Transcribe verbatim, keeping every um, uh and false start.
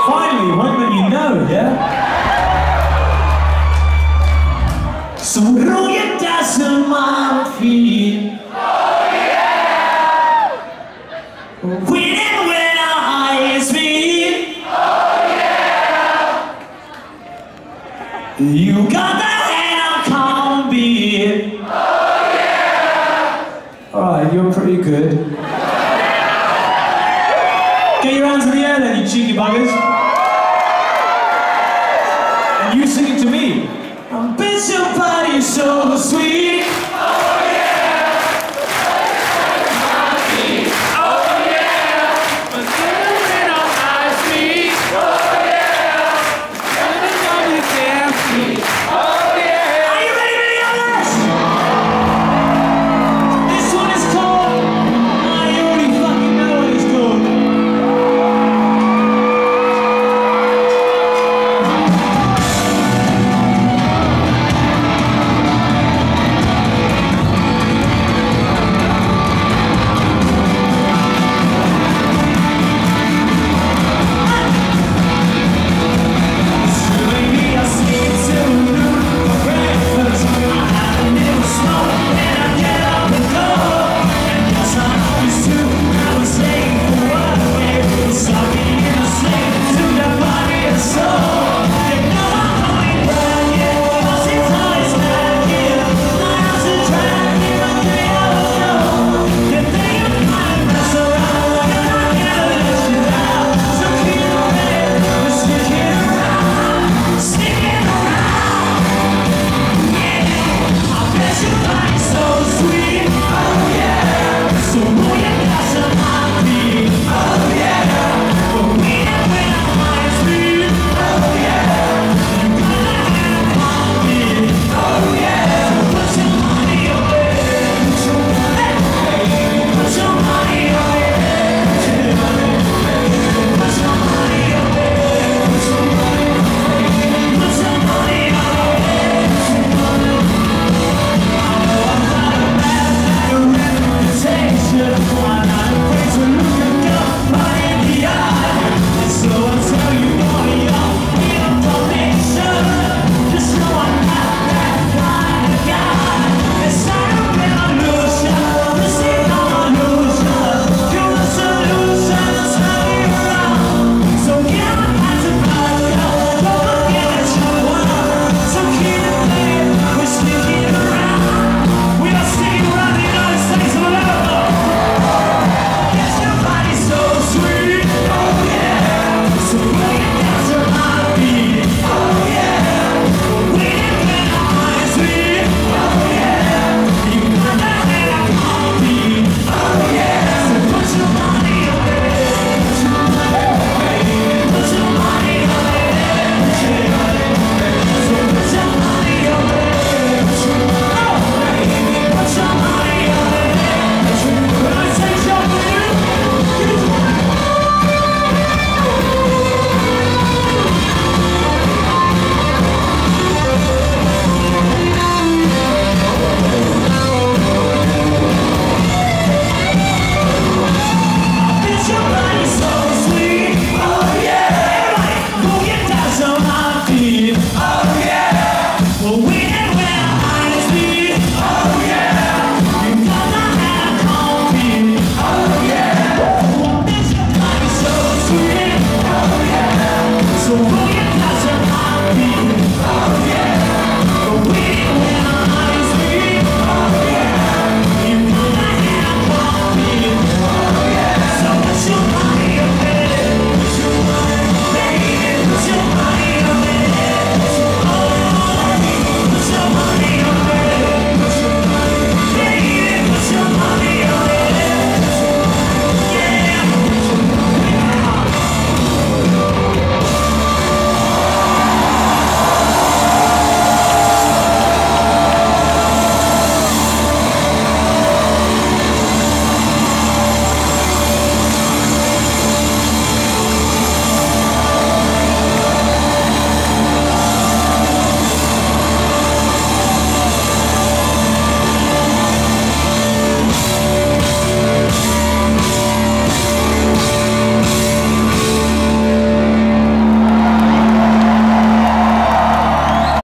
Finally, one that you know, yeah? So roll your dice on my feet. Oh yeah! Winning when our eyes meet. Oh yeah! You got the hand on calm beat. Oh yeah! Alright, you're pretty good. Get your hands in the air then, you cheeky buggers. And you sing it to me. I bet your body is so sweet.